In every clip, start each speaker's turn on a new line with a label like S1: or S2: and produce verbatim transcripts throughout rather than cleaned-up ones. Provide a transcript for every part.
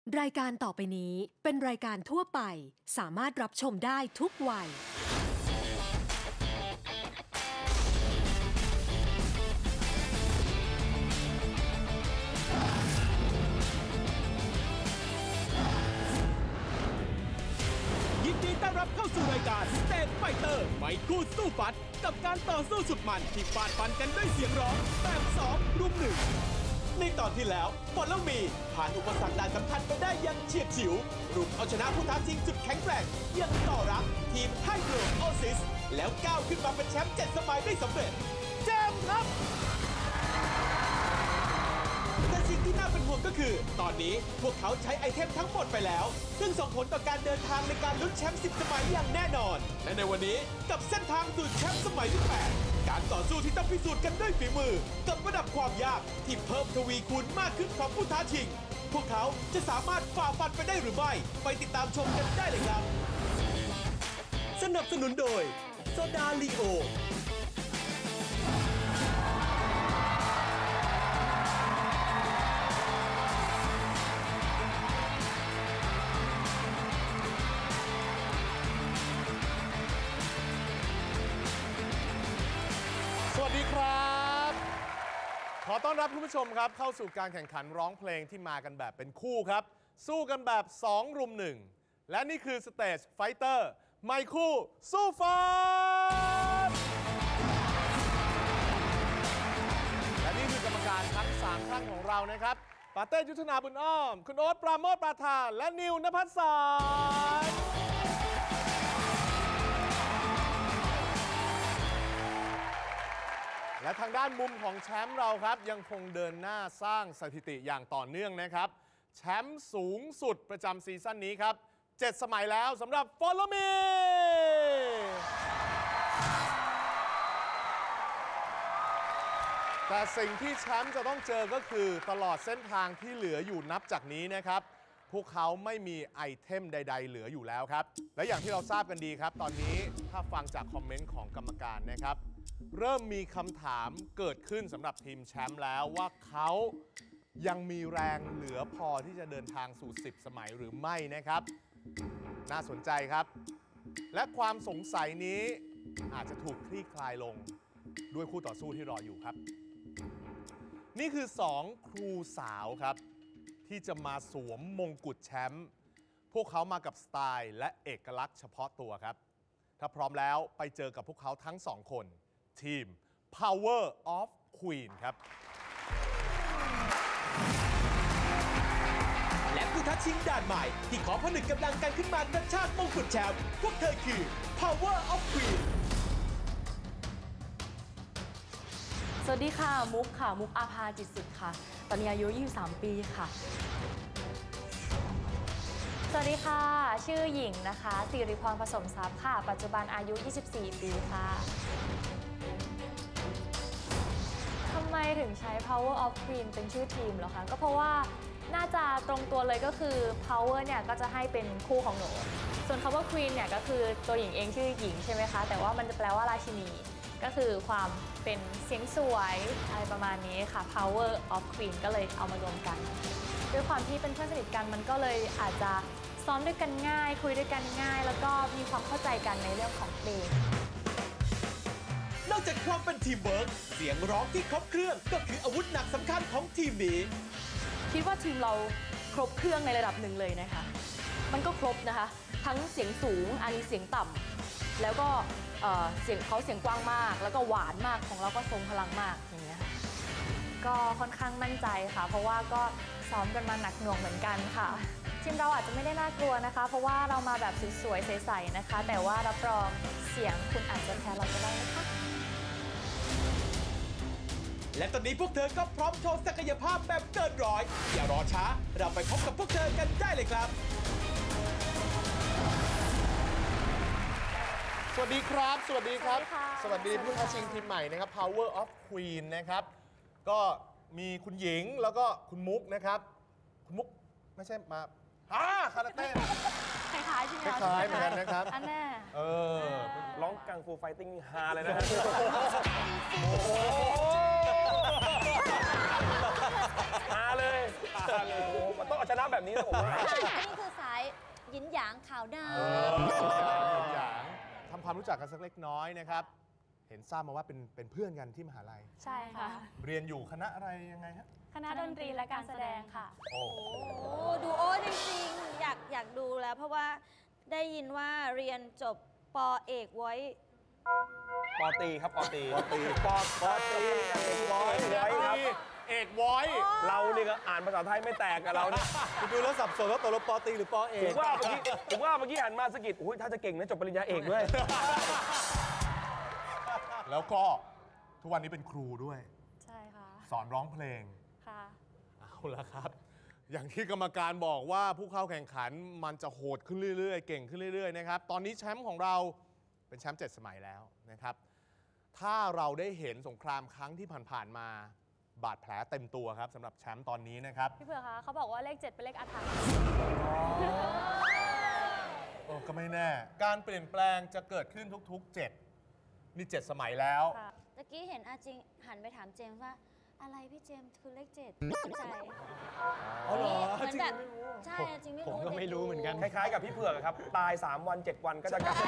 S1: รายการต่อไปนี้เป็นรายการทั่วไปสามารถรับชมได้ทุกวัย
S2: ยินดีต้อนรับเข้าสู่รายการสเตจไฟเตอร์ไมคู่สู้ฟัดกับการต่อสู้สุดมันที่ฟาดฟันกันด้วยเสียงร้องแบบสองรุมหนึ่งในตอนที่แล้วบอลแล้วมีผ่านอุปสรรคด่านสำคัญไปได้อย่างเฉียดฉิวรุมเอาชนะผู้ท้าชิงสุดแข็งแกร่งอย่างต่อรักทีมไฮโดรโอซิสแล้วก้าวขึ้นมาเป็นแชมป์เจ็ดสมัยได้สำเร็จแจมครับแต่สิ่งที่น่าเป็นห่วงก็คือตอนนี้พวกเขาใช้ไอเทมทั้งหมดไปแล้วซึ่งส่งผลต่อการเดินทางในการลุ้นแชมป์สิบสมัยอย่างแน่นอนและในวันนี้กับเส้นทางสู่แชมป์สมัยที่แปดการต่อสู้ที่ต้องพิสูจน์กันด้วยฝีมือกับระดับความยากที่เพิ่มทวีคูณมากขึ้นของผู้ท้าชิงพวกเขาจะสามารถฝ่าฟันไปได้หรือไม่ไปติดตามชมกันได้เลยครับสนับสนุนโดยโซดาลีโอ
S3: สวัสดีครับขอต้อนรับคุณผู้ชมครับเข้าสู่การแข่งขันร้องเพลงที่มากันแบบเป็นคู่ครับสู้กันแบบสองรุมหนึ่งและนี่คือสเตจไฟเตอร์ไมคู่สู้ฟัดและนี่คือกรรมการทั้งสามท่านของเรานะครับปาเต้ยุทธนาบุญอ้อมคุณโอ๊ตปราโมทปราธานและนิวนภัสสรและทางด้านมุมของแชมป์เราครับยังคงเดินหน้าสร้างสถิติอย่างต่อเนื่องนะครับแชมป์สูงสุดประจำซีซั่นนี้ครับเจ็ดสมัยแล้วสำหรับ Follow Me แต่สิ่งที่แชมป์จะต้องเจอก็คือตลอดเส้นทางที่เหลืออยู่นับจากนี้นะครับพวกเขาไม่มีไอเทมใดๆเหลืออยู่แล้วครับและอย่างที่เราทราบกันดีครับตอนนี้ถ้าฟังจากคอมเมนต์ของกรรมการนะครับเริ่มมีคำถามเกิดขึ้นสำหรับทีมแชมป์แล้วว่าเขายังมีแรงเหลือพอที่จะเดินทางสู่สิบสมัยหรือไม่นะครับน่าสนใจครับและความสงสัยนี้อาจจะถูกคลี่คลายลงด้วยคู่ต่อสู้ที่รออยู่ครับนี่คือสองครูสาวครับที่จะมาสวมมงกุฎแชมป์พวกเขามากับสไตล์และเอกลักษณ์เฉพาะตัวครับถ้าพร้อมแล้วไปเจอกับพวกเขาทั้งสองคนทีม Power of Queen ครับ
S2: และผู้ท้าชิงด่านใหม่ที่ขอผนึกกำลังกันขึ้นมากระชากมงกุฎแชมป์พวกเธอคือ Power of Queen
S4: สวัสดีค่ะมุกค่ะมุกอาภาจิตสุดค่ะตอนนี้อายุยี่สิบสามปีค่ะสวัสดีค่ะชื่อหญิงนะคะสิริพรผสมทรัพย์ค่ะปัจจุบันอายุยี่สิบสี่ปีค่ะทำไมถึงใช้ Power of Queen เป็นชื่อทีมเหรอคะก็เพราะว่าน่าจะตรงตัวเลยก็คือ Power เนี่ยก็จะให้เป็นคู่ของหนูส่วนคำว่า Queen เนี่ยก็คือตัวหญิงเองชื่อหญิงใช่ไหมคะแต่ว่ามันจะแปลว่าราชินีก็คือความเป็นเสียงสวยอะไรประมาณนี้ค่ะ Power of Queen ก็เลยเอามารวมกันด้วยความที่เป็นเพื่อนสนิทกันมันก็เลยอาจจะซ้อมด้วยกันง่ายคุยด้วยกันง่ายแล้วก็มีความเข้าใจกันในเรื่องของเพลง
S2: นอกจากความเป็นทีมเวิร์กเสียงร้องที่ครบเครื่องก็คืออาวุธหนักสำคัญของทีมนี้
S4: คิดว่าทีมเราครบเครื่องในระดับหนึ่งเลยนะคะมันก็ครบนะคะทั้งเสียงสูงอันนี้เสียงต่ำแล้วก็เสียงเขาเสียงกว้างมากแล้วก็หวานมากของเราก็ทรงพลังมากอย่างเงี้ยค่ะก็ค่อนข้างมั่นใจค่ะเพราะว่าก็ซ้อมกันมาหนักหน่วงเหมือนกันค่ะทีมเราอาจจะไม่ได้น่ากลัวนะคะเพราะว่าเรามาแบบสวยๆใสๆนะคะแต่ว่ารับรองเสียงคุณอาจจะแพ้เราก็ได้นะคะ
S2: และตอนนี้พวกเธอก็พร้อมโชว์ศักยภาพแบบเกินร้อยอย่ารอช้าเราไปพบกับพวกเธอกันได้เลยครับ
S3: สวัสดีครับสวัสดีครับ
S4: สวัสดีค่ะ
S3: สวัสดีผู้ท้าชิงทีมใหม่นะครับ Power of Queen นะครับก็มีคุณหญิงแล้วก็คุณมุกนะครับคุณมุกไม่ใช่มาฮ่าคาราเต้
S4: คล้ายๆใช่ไหม
S3: คล้ายๆเหมือนกันนะครับ
S4: อันแน่
S3: เออ
S5: ร้องกังฟูไฟติ้งฮาเลยนะฮะฮาเลยฮาเลยโอ้มันต้องเอาชนะแบบนี้นะผมว่า
S6: ใช่อันนี้คือสายหยินหยางขาวด
S3: อย่างทำความรู้จักกันสักเล็กน้อยนะครับ เห็นทราบมาว่าเป็นเป็นเพื่อนกันที่มหาลัย
S4: ใช่ค่ะ
S3: เรียนอยู่คณะอะไรยังไงฮะ
S4: คณะดนตรีและการแสดงค่ะ
S3: โอ้
S6: ำโอ้ดูโอ้จริงๆอยากอยากดูแล้ว เพราะว่าได้ยินว่าเรียนจบปอเอกไว้
S5: ปอตีครับปอตีปอตีปอปอตีเอกวอยไว้ครับ
S3: เอกวอย
S5: เรานี่ก็อ่านภาษาไทยไม่แตกกับเราเนี่ย
S7: คุณดูแล้วสับสนว่าตกลงปอตีหรือปอเอ
S5: ผ
S7: ก
S5: มว่าเมื่อกี้ผมว่าเมื่อกี้หันมาสะกิดอุ้ยถ้าจะเก่งนะจบปริญญาเอกด้วย
S3: แล้วก็ทุกวันนี้เป็นครูด้วย
S4: ใช่ค่ะ
S3: สอนร้องเพลง
S4: ค่ะ
S3: เอาละครับ อย่างที่กรรมการบอกว่าผู้เข้าแข่งขันมันจะโหดขึ้นเรื่อยๆ เก่งขึ้นเรื่อยๆ นะครับ ตอนนี้แชมป์ของเราเป็นแชมป์เจ็ดสมัยแล้วนะครับ ถ้าเราได้เห็นสงครามครั้งที่ผ่านๆมา บาดแผลเต็มตัวครับสำหรับแชมป์ตอนนี้นะครับ
S4: พี่เผือกคะเขาบอกว่าเลขเจ็ดเป็นเลขอาถรรพ์
S3: โอ้ก็ไม่แน่ การเปลี่ยนแปลงจะเกิดขึ้นทุกๆ เจ็ดนี่เจ็ดสมัยแล้ว
S4: ค่ะ
S6: ตะกี้เห็นอาจริงหันไปถามเจมส์ว่า อะไรพี่เจมส์คือเลขเจ็ดใจ
S7: อ๋อเหรอ
S6: เหมือน
S7: จริง
S6: แบบ
S7: ไม่รู้
S6: ใช่จริงไม่
S7: ผม
S6: รู้
S7: ก็ไม่รู้เหมือนกัน
S5: คล้ายๆกับพี่เผือกครับ ตายสามวันเจ็ดวันก็จะกลับ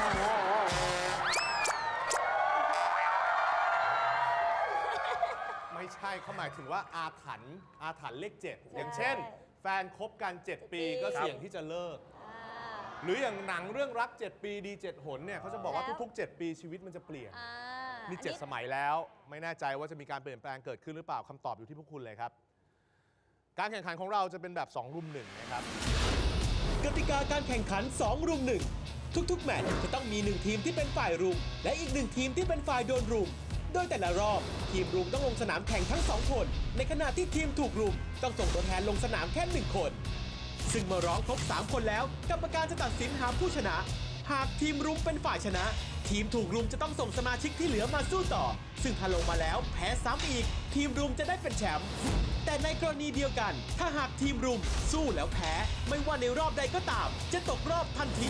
S3: ไม่ใช่เขาหมายถึงว่าอาถรรพ์อาถรรพ์เลขเจ็ดอย่างเช่น แฟนคบกัน เจ็ด ปีก็เสี่ยงที่จะเลิก
S6: อ่า
S3: หรืออย่างหนังเรื่องรัก เจ็ด ปีดี เจ็ด หนเนี่ยเขาจะบอกว่าทุกๆ เจ็ด ปีชีวิตมันจะเปลี่ยน
S6: อ่า
S3: นี่
S6: อั
S3: เจ็ดสมัยแล้ว ไม่แน่ใจว่าจะมีการเปลี่ยนแปลงเกิดขึ้นหรือเปล่าคำตอบอยู่ที่พวกคุณเลยครับ การแข่งขันของเราจะเป็นแบบสองรุมหนึ่งนะครับ
S2: กติกาการแข่งขันสองรุมหนึ่งทุกๆ แมตช์จะต้องมีหนึ่งทีมที่เป็นฝ่ายรุม และอีกหนึ่งทีมที่เป็นฝ่ายโดนรุม โดยแต่ละรอบทีมรุมต้องลงสนามแข่งทั้งสองคน ในขณะที่ทีมถูกรุมต้องส่งตัวแทนลงสนามแค่หนึ่งคน ซึ่งเมื่อร้องครบสามคนแล้วกรรมการจะตัดสินหาผู้ชนะ หากทีมรุมเป็นฝ่ายชนะ ทีมถูกรุมจะต้องส่งสมาชิกที่เหลือมาสู้ต่อ ซึ่งถ้าลงมาแล้วแพ้ซ้ำอีก ทีมรุมจะได้เป็นแชมป์แต่ในกรณีเดียวกัน ถ้าหากทีมรุมสู้แล้วแพ้ ไม่ว่าในรอบใดก็ตาม จะตกรอบทันที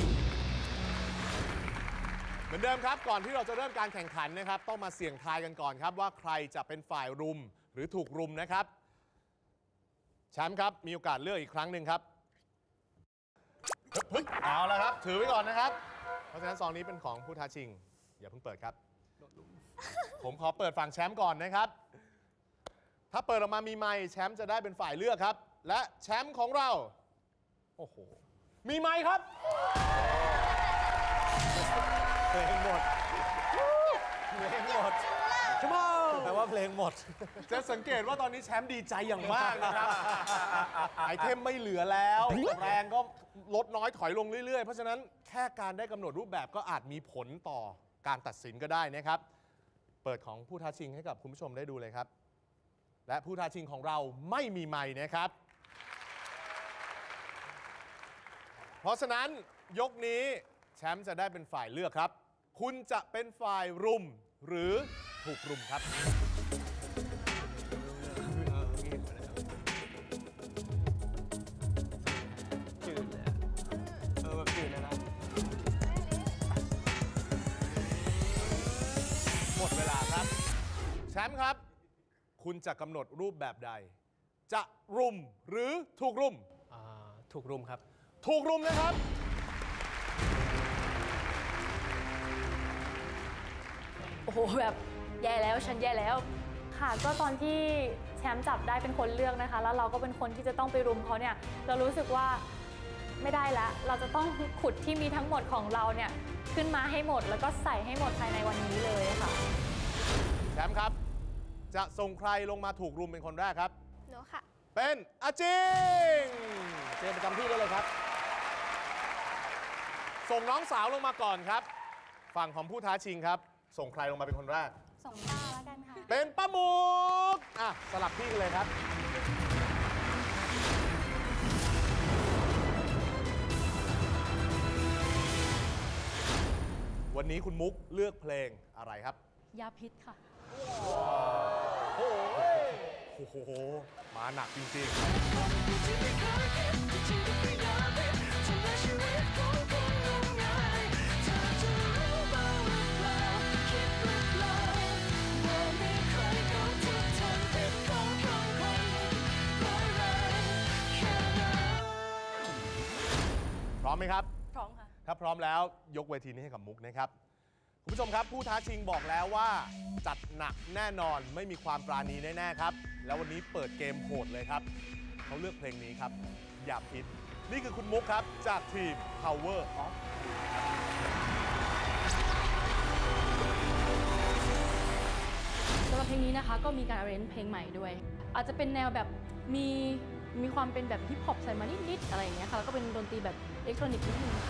S3: เหมือนเดิมครับก่อนที่เราจะเริ่มการแข่งขันนะครับต้องมาเสี่ยงทายกันก่อนครับว่าใครจะเป็นฝ่ายรุมหรือถูกรุมนะครับแชมป์ครับมีโอกาสเลือกอีกครั้งหนึ่งครับเฮ้ยเอาละครับถือไว้ก่อนนะครับเพราะฉะนั้นซองนี้เป็นของผู้ท้าชิงอย่าเพิ่งเปิดครับ ผมขอเปิดฝั่งแชมป์ก่อนนะครับ ถ้าเปิดออกมามีไมค์แชมป์จะได้เป็นฝ่ายเลือกครับและแชมป์ของเราโอ้โหมีไมค์ครับเพลงหมดเพลงหมดชั่วโมง
S7: แปลว่าเพลงหมด
S3: จะสังเกตว่าตอนนี้แชมป์ดีใจอย่างมากนะครับ ไอเทมไม่เหลือแล้วแรงก็ลดน้อยถอยลงเรื่อยๆ เพราะฉะนั้นแค่การได้กำหนดรูปแบบก็อาจมีผลต่อการตัดสินก็ได้นะครับ เปิดของผู้ท้าชิงให้กับคุณผู้ชมได้ดูเลยครับ และผู้ท้าชิงของเราไม่มีไมค์นะครับ เพราะฉะนั้นยกนี้แชมป์จะได้เป็นฝ่ายเลือกครับ คุณจะเป็นฝ่ายรุมหรือถูกรุมครับ
S7: จืดเลยอะเออแบบจืดเลยนะ
S3: หมดเวลาครับ แชมป์ครับ คุณจะกำหนดรูปแบบใด จะรุมหรือถูกรุม
S7: อ่า ถูกรุมครับ
S3: ถูกรุมนะครับ
S4: โอ้โหแบบแย่แล้วฉันแย่แล้วค่ะก็ตอนที่แชมป์จับได้เป็นคนเลือกนะคะ แล้วเราก็เป็นคนที่จะต้องไปรุมเขาเนี่ยเรารู้สึกว่าไม่ได้ละเราจะต้องขุดที่มีทั้งหมดของเราเนี่ยขึ้นมาให้หมดแล้วก็ใส่ให้หมดภายในวันนี้เลยค่ะ
S3: แชมป์ครับ จะส่งใครลงมาถูกรุมเป็นคนแรกครับ
S6: หนูค่ะ
S3: เป็นอาจิง
S7: เจมประจำที่ได้เลยครับ
S3: ส่งน้องสาวลงมาก่อนครับ ฝั่งของผู้ท้าชิงครับ ส่งใครลงมาเป็นคนแรก
S6: ส่งป้าแล้วกันค่ะ
S3: เป็นป้าหมุกอ่ะสลับที่กันเลยครับ วันนี้คุณมุกเลือกเพลงอะไรครับ
S4: ยาพิษค่ะ
S3: โอ้โห มาหนักจริงๆร้อมไหมครับ
S4: พร้อมค่ะ
S3: ถ้าพร้อมแล้วยกเวทีนี้ให้กับมุกนะครับคุณผู้ชมครับผู้ท้าชิงบอกแล้วว่าจัดหนักแน่นอนไม่มีความปราณีแน่ๆครับแล้ววันนี้เปิดเกมโหดเลยครับเขาเลือกเพลงนี้ครับอย่าพิษนี่คือคุณมุกครับจากทีม Power of
S8: สำหรับเพลงนี้นะคะก็มีการ arrange เพลงใหม่ด้วยอาจจะเป็นแนวแบบมีมีความเป็นแบบฮิปฮอปใส่มานิดๆอะไรอย่างเงี้ยค่ะแล้วก็เป็นดนตรีแบบอิเล็กทรอนิกส์นิดนึง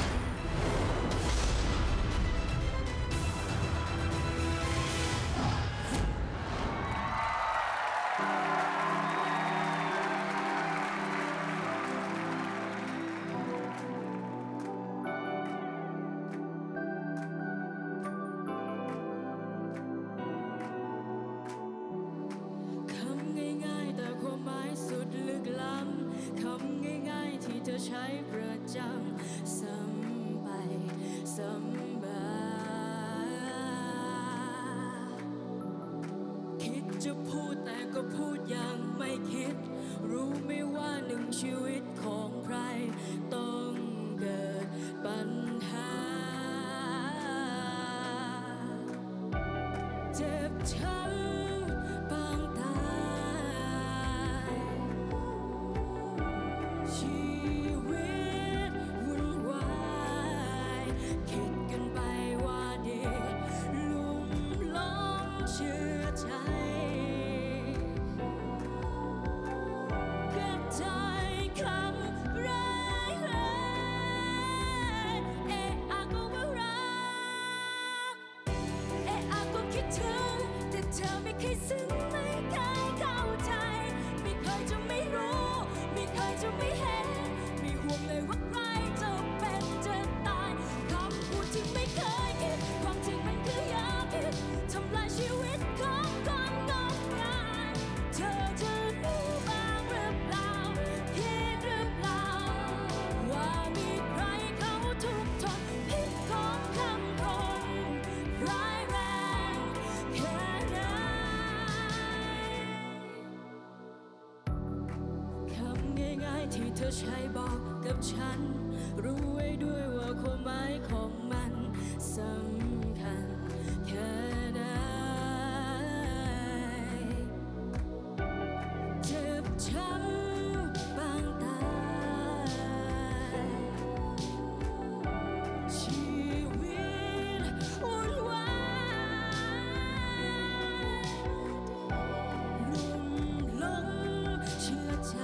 S8: ใช้ประจำซ้ำไปซ้ำมาคิดจะพูดแต่ก็พูดอย่างไม่คิดรู้ไหมว่าหนึ่งชีวิตของใครต้องเกิดปัญหาเจ็บช้ำปางตายชีที่เธอใช้บอกกับฉันรู้ไว้ด้วยว่าความหมายของมันสำคัญแค่ไหนเจ็บช้ำบางตายชีวิตวุ่นวายลุ่มหลงเชื่อใจ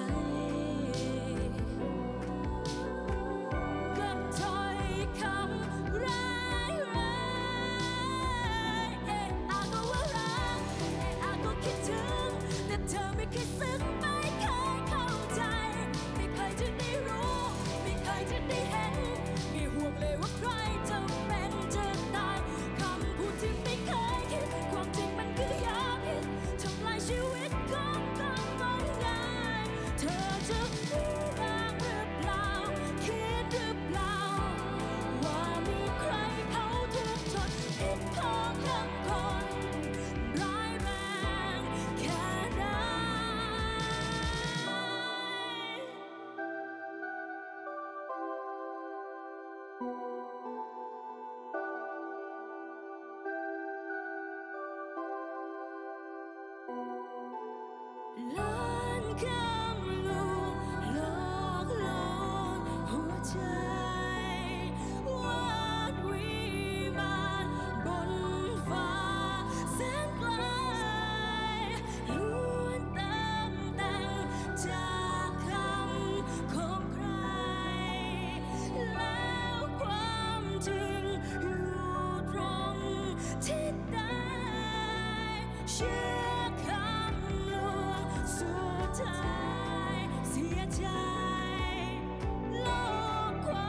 S8: โลกคว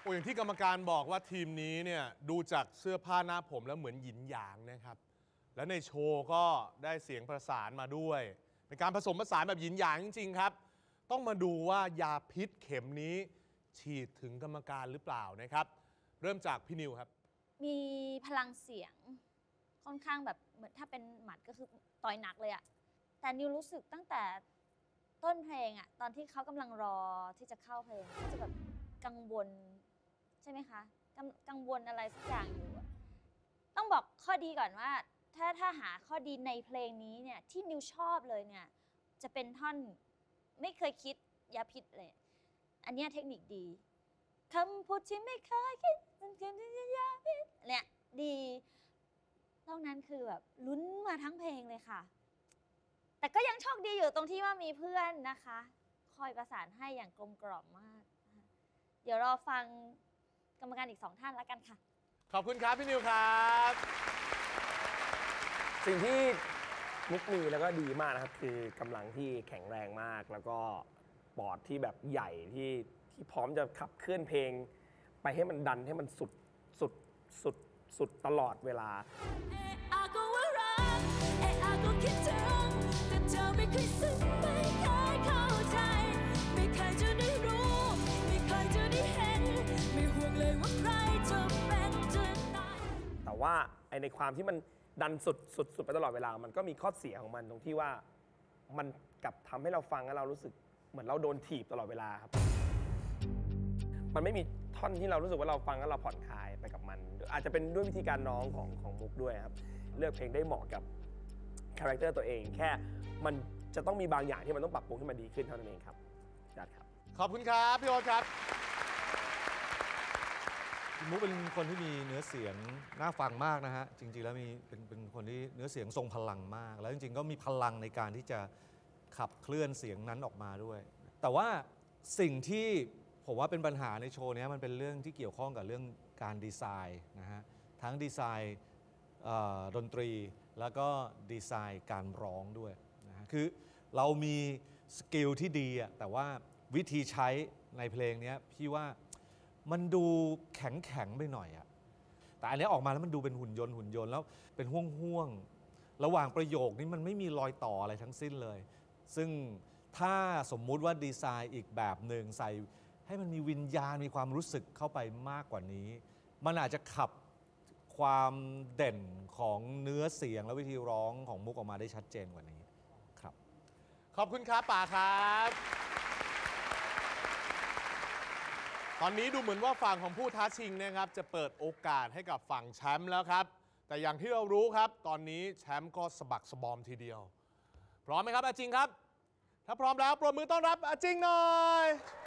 S3: อ้อย่างที่กรรมการบอกว่าทีมนี้เนี่ยดูจากเสื้อผ้าหน้าผมแล้วเหมือนหยินหยางนะครับ และในโชว์ก็ได้เสียงประสานมาด้วยเป็นการผสมผสานแบบหยินหยางจริงๆครับต้องมาดูว่ายาพิษเข็มนี้ฉีดถึงกรรมการหรือเปล่านะครับเริ่มจากพี่นิวครับ
S6: มีพลังเสียงค่อนข้างแบบเหมือนถ้าเป็นหมัดก็คือต่อยหนักเลยอะแต่นิวรู้สึกตั้งแต่ต้นเพลงอะตอนที่เขากำลังรอที่จะเข้าเพลงเขาจะแบบกังวลใช่ไหมคะกกังวลอะไรสักอย่างอยู่อะต้องบอกข้อดีก่อนว่าถ้าถ้าหาข้อดีในเพลงนี้เนี่ยที่นิวชอบเลยเนี่ยจะเป็นท่อนไม่เคยคิดยาพิษเลยอันนี้เทคนิคดีคำพูดที่ไม่เคยคิดมันคือยาพิษเนี่ยดีนอกนั้นคือแบบลุ้นมาทั้งเพลงเลยค่ะแต่ก็ยังโชคดีอยู่ตรงที่ว่ามีเพื่อนนะคะคอยประสานให้อย่างกลมกล่อมมากเดี๋ยวรอฟังกรรมการอีกสองท่านแล้วกันค่ะ
S3: ขอบคุณครับพี่นิวครับ
S5: สิ่งที่มุกมีแล้วก็ดีมากนะครับคือกำลังที่แข็งแรงมากแล้วก็ปอดที่แบบใหญ่ที่ที่พร้อมจะขับเคลื่อนเพลงไปให้มันดันให้มันสุดสุดสุดสุดตลอดเวลาแต่ว่าไอในความที่มันดันสุดสุดสุดไปตลอดเวลามันก็มีข้อเสียของมันตรงที่ว่ามันกลับทำให้เราฟังแล้วเรารู้สึกเหมือนเราโดนถีบตลอดเวลาครับมันไม่มีท่อนที่เรารู้สึกว่าเราฟังแล้วเราผ่อนคลายไปกับมันอาจจะเป็นด้วยวิธีการร้องของของมุกด้วยครับเลือกเพลงได้เหมาะกับคาแรคเตอร์ตัวเองแค่มันจะต้องมีบางอย่างที่มันต้องปรับปรุงให้มันดีขึ้นเท่านั้นเองครับจัดครับ
S3: ขอบคุณครับพี่โอ๊ตครับ
S9: มุกเป็นคนที่มีเนื้อเสียงน่าฟังมากนะฮะจริงๆแล้วมีเป็นเป็นคนที่เนื้อเสียงทรงพลังมากแล้วจริงๆก็มีพลังในการที่จะขับเคลื่อนเสียงนั้นออกมาด้วยแต่ว่าสิ่งที่ผมว่าเป็นปัญหาในโชว์นี้มันเป็นเรื่องที่เกี่ยวข้องกับเรื่องการดีไซน์นะฮะทั้งดีไซน์ดนตรีแล้วก็ดีไซน์การร้องด้วยนะฮะคือเรามีสกิลที่ดีอะแต่ว่าวิธีใช้ในเพลงนี้พี่ว่ามันดูแข็งแข็งไปหน่อยอะแต่อันนี้ออกมาแล้วมันดูเป็นหุ่นยนต์หุ่นยนต์แล้วเป็นห่วงห่วงระหว่างประโยคนี้มันไม่มีรอยต่ออะไรทั้งสิ้นเลยซึ่งถ้าสมมุติว่าดีไซน์อีกแบบหนึ่งใส่ให้มันมีวิญญาณมีความรู้สึกเข้าไปมากกว่านี้มันอาจจะขับความเด่นของเนื้อเสียงและวิธีร้องของมุกออกมาได้ชัดเจนกว่านี้ครับ
S3: ขอบคุณครับป่าครับตอนนี้ดูเหมือนว่าฝั่งของผู้ท้าชิงนะครับจะเปิดโอกาสให้กับฝั่งแชมป์แล้วครับแต่อย่างที่เรารู้ครับตอนนี้แชมป์ก็สะบักสะบอมทีเดียวพร้อมไหมครับอาจิงครับถ้าพร้อมแล้วปรบมือต้อนรับอาจิงหน่อย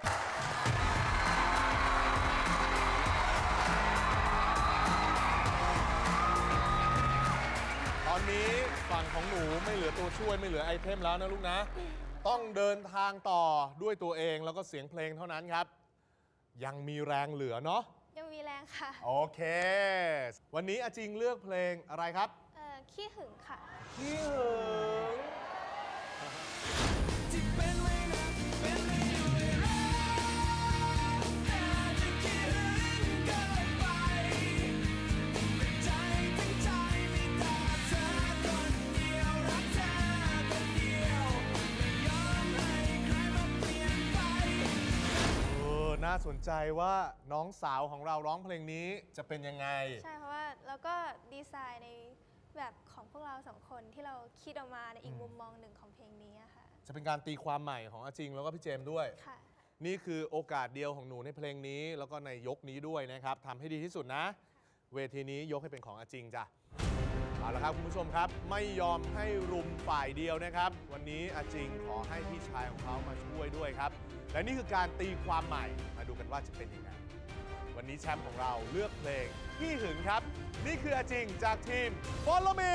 S3: ตอนนี้ฝั่งของหนูไม่เหลือตัวช่วยไม่เหลือไอเทมแล้วนะลูกนะต้องเดินทางต่อด้วยตัวเองแล้วก็เสียงเพลงเท่านั้นครับยังมีแรงเหลือเนาะ
S10: ยังมีแรงค่ะ
S3: โอเควันนี้อาจิงเลือกเพลงอะไรครับ
S10: เอ่อขี้หึงค่ะ
S3: ขี้หึงน่าสนใจว่าน้องสาวของเราร้องเพลงนี้จะเป็นยังไง
S10: ใช่เพราะว่าเราก็ดีไซน์ในแบบของพวกเราสองคนที่เราคิดออกมาในอีกมุมมองหนึ่งของเพลงนี้ค่ะ
S3: จะเป็นการตีความใหม่ของอาจิงแล้วก็พี่เจมส์ด้วย
S10: ค่ะ
S3: นี่คือโอกาสเดียวของหนูในเพลงนี้แล้วก็ในยกนี้ด้วยนะครับทำให้ดีที่สุดนะเวทีนี้ยกให้เป็นของอาจิงจ้ะเอาละครับคุณผู้ชมครับไม่ยอมให้รุมฝ่ายเดียวนะครับวันนี้อาจิงขอให้พี่ชายของเขามาช่วยด้วยครับและนี่คือการตีความใหม่มาดูกันว่าจะเป็นยังไงวันนี้แชมป์ของเราเลือกเพลงขี้หึงครับนี่คืออาจิงจากทีม Follow Me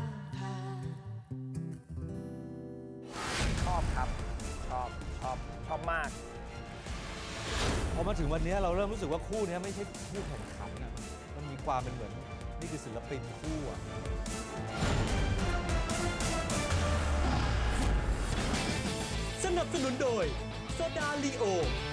S5: ชอบมาก
S9: พอมาถึงวันนี้เราเริ่มรู้สึกว่าคู่นี้ไม่ใช่คู่แข่งขันนะมันมีความเป็นเหมือนนี่คือศิลปินคู่อะ
S2: สนับสนุนโดยโซดาลีโอ